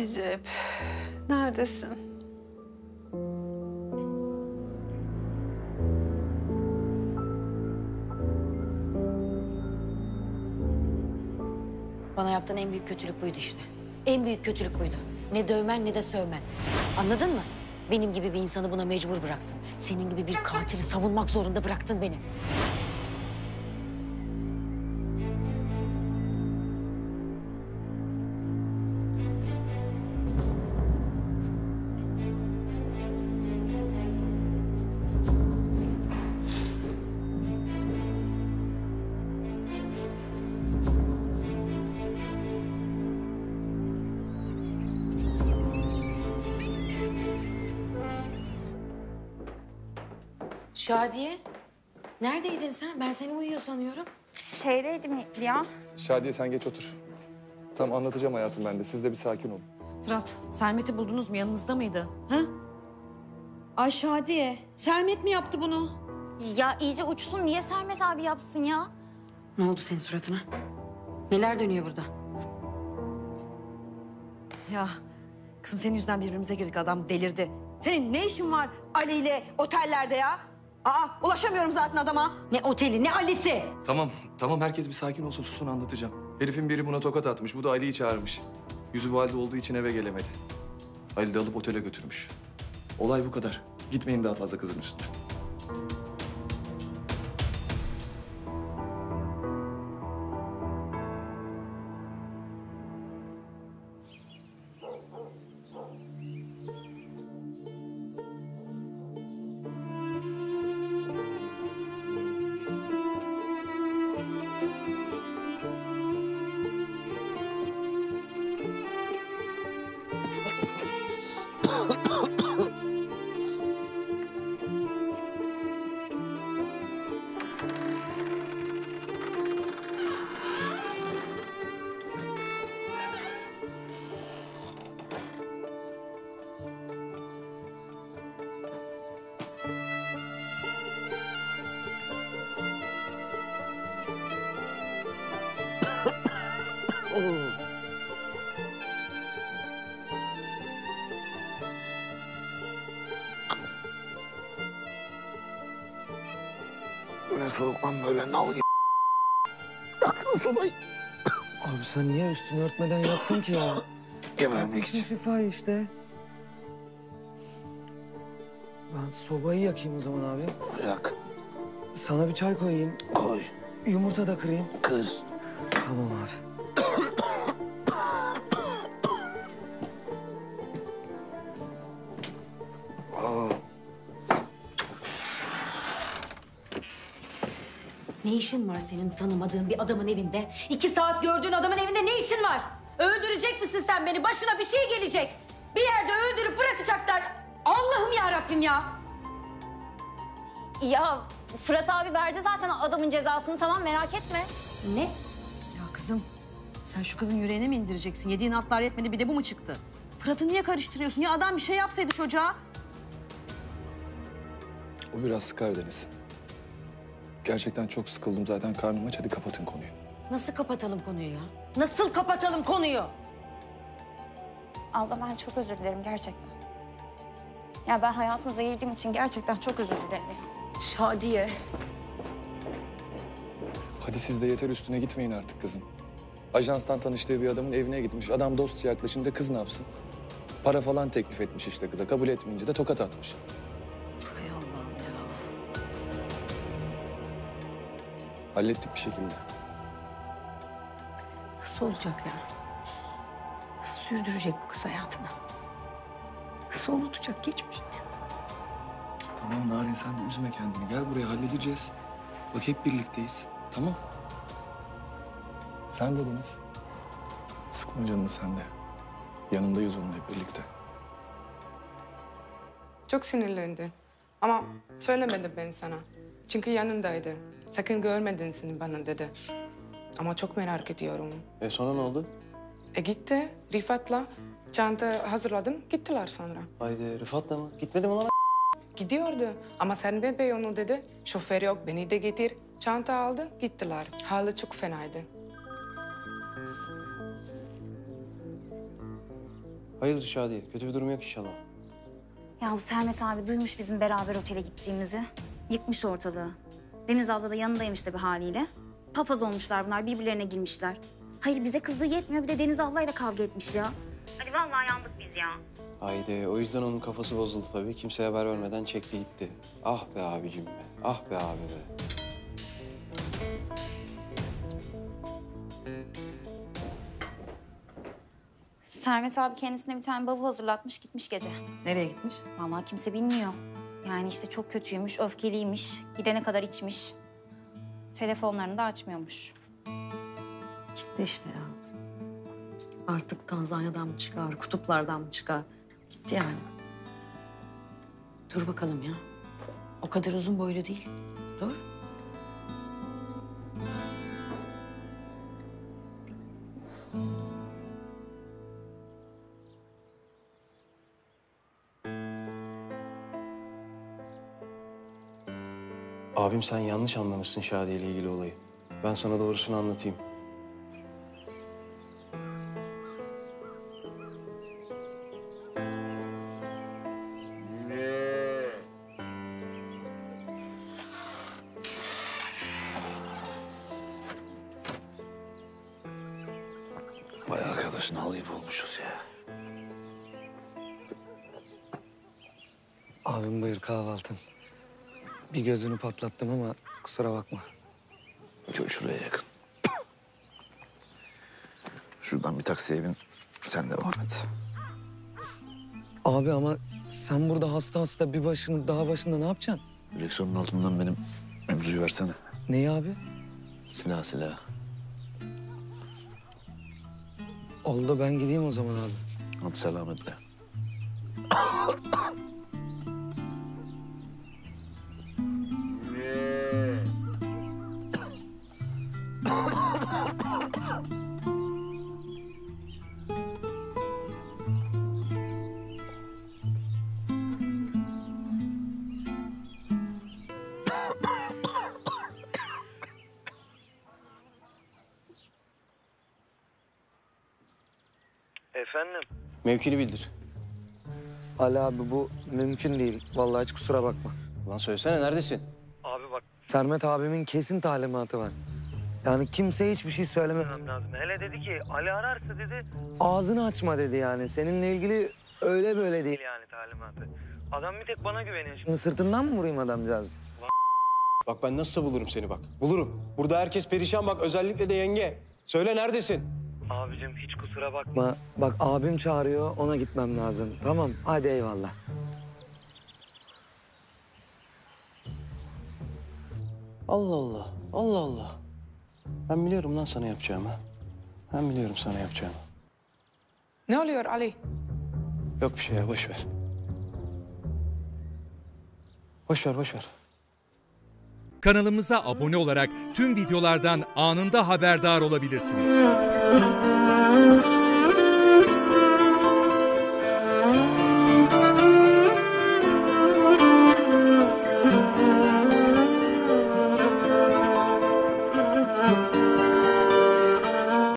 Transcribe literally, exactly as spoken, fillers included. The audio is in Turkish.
Recep, neredesin? Bana yaptığın en büyük kötülük buydu işte. En büyük kötülük buydu. Ne dövmen ne de sövmen. Anladın mı? Benim gibi bir insanı buna mecbur bıraktın. Senin gibi bir katili savunmak zorunda bıraktın beni. Şadiye, neredeydin sen? Ben seni uyuyor sanıyorum. Şeydeydim ya. Şadiye sen geç otur. Tam anlatacağım hayatım ben de. Siz de bir sakin olun. Fırat, Sermet'i buldunuz mu? Yanınızda mıydı? Ha? Ay Şadiye, Sermet mi yaptı bunu? Ya iyice uçsun. Niye Sermet abi yapsın ya? Ne oldu senin suratına? Neler dönüyor burada? Ya kızım senin yüzünden birbirimize girdik. Adam delirdi. Senin ne işin var Ali ile otellerde ya? Aa ulaşamıyorum zaten adama. Ne oteli, ne Ali'si? Tamam, tamam. Herkes bir sakin olsun. Susun anlatacağım. Herifin biri buna tokat atmış. Bu da Ali'yi çağırmış. Yüzü bu halde olduğu için eve gelemedi. Ali de alıp otele götürmüş. Olay bu kadar. Gitmeyin daha fazla kızın üstüne. Ne soğuk lan böyle nal gibi. Yaksana sobayı. Abi sen niye üstünü örtmeden yaptın ki ya? Gebermek için. Şifa işte. Ben sobayı yakayım o zaman abi. Yak. Sana bir çay koyayım. Koy. Yumurta da kırayım. Kır. Tamam abi. Aa, Ne işin var senin tanımadığın bir adamın evinde? İki saat gördüğün adamın evinde ne işin var? Öldürecek misin sen beni? Başına bir şey gelecek. Bir yerde öldürüp bırakacaklar. Allah'ım ya Rabbim ya. Ya Fırat abi verdi zaten adamın cezasını. Tamam merak etme. Ne? Ya kızım sen şu kızın yüreğine mi indireceksin? Yediğin atlar yetmedi bir de bu mu çıktı? Fırat'ı niye karıştırıyorsun? Ya adam bir şey yapsaydı çocuğa. O biraz sıkar Deniz. Gerçekten çok sıkıldım zaten. Karnım aç. Hadi kapatın konuyu. Nasıl kapatalım konuyu ya? Nasıl kapatalım konuyu? Abla ben çok özür dilerim gerçekten. Ya ben hayatınıza girdiğim için gerçekten çok özür dilerim. Şadiye. Hadi siz de yeter üstüne gitmeyin artık kızın. Ajanstan tanıştığı bir adamın evine gitmiş. Adam dostça yaklaşınca kız ne yapsın? Para falan teklif etmiş işte kıza. Kabul etmeyince de tokat atmış. Hay Allah'ım ya. Hallettik bir şekilde. Nasıl olacak ya? Nasıl sürdürecek bu kız hayatını? Nasıl unutacak geçmişini? Tamam Narin sen de üzme kendini. Gel buraya halledeceğiz. Bak hep birlikteyiz. Tamam. Sen de Deniz. Sıkma canını sen de. Yanındayız onunla hep birlikte. Çok sinirlendi. Ama söylemedi ben sana. Çünkü yanındaydı. Sakın görmedin seni bana dedi. Ama çok merak ediyorum. E sonra ne oldu? E gitti Rıfat'la. Çanta hazırladım. Gittiler sonra. Haydi Rıfat da mı? Gitmedi mi lan? Gidiyordu. Ama sen bebeği onu dedi. Şoför yok beni de getir. Çanta aldı gittiler. Hali çok fenaydı. Hayırdır Şadiye? Kötü bir durum yok inşallah. Ya bu Sermet abi duymuş bizim beraber otele gittiğimizi. Yıkmış ortalığı. Deniz abla da yanındaymış tabii haliyle. Papaz olmuşlar bunlar, birbirlerine girmişler. Hayır bize kızdığı yetmiyor, bir de Deniz ablayla kavga etmiş ya. Hadi vallahi yandık biz ya. Haydi o yüzden onun kafası bozuldu tabii. Kimseye haber vermeden çekti gitti. Ah be abicim be. Ah be abi be. Sermet abi kendisine bir tane bavul hazırlatmış, gitmiş gece. Nereye gitmiş? Vallahi kimse bilmiyor. Yani işte çok kötüymüş, öfkeliymiş. Gidene kadar içmiş. Telefonlarını da açmıyormuş. Gitti işte ya. Artık Tanzanya'dan mı çıkar, kutuplardan mı çıkar? Gitti yani. Dur bakalım ya. O kadar uzun boylu değil. Dur. Abim sen yanlış anlamışsın Şadiye ile ilgili olayı. Ben sana doğrusunu anlatayım. Vay arkadaş ne alayıp olmuşuz ya. Abim buyur kahvaltın. Bir gözünü patlattım ama kusura bakma. Köy şuraya yakın. Şuradan bir taksiye bin. Sen devam et. Abi ama sen burada hasta hasta bir başını dağ başında ne yapacaksın? Direksiyonun altından benim mevzuyu versene. Neyi abi? Silah silah. Oldu ben gideyim o zaman abi. Hadi selametle. Efendim? Mevkini bildir. Ali abi bu mümkün değil. Vallahi hiç kusura bakma. Lan söylesene neredesin? Abi bak Sermet abimin kesin talimatı var. Yani kimseye hiçbir şey söyleme. demem lazım. Hele dedi ki Ali ararsa dedi Ağzını açma dedi yani. Seninle ilgili öyle böyle değil. değil yani talimatı. Adam bir tek bana güveniyor şimdi. Şimdi sırtından mı vurayım adamcağız? Bak ben nasıl bulurum seni bak. Bulurum. Burada herkes perişan bak özellikle de yenge. Söyle neredesin? Abicim hiç kusura bakma. Bak, bak abim çağırıyor ona gitmem lazım. Tamam hadi eyvallah. Allah Allah. Allah Allah. Ben biliyorum lan sana yapacağımı. Ben biliyorum sana yapacağımı. Ne oluyor Ali? Yok bir şey ya boş ver. Boş ver boş ver. Kanalımıza abone olarak tüm videolardan anında haberdar olabilirsiniz.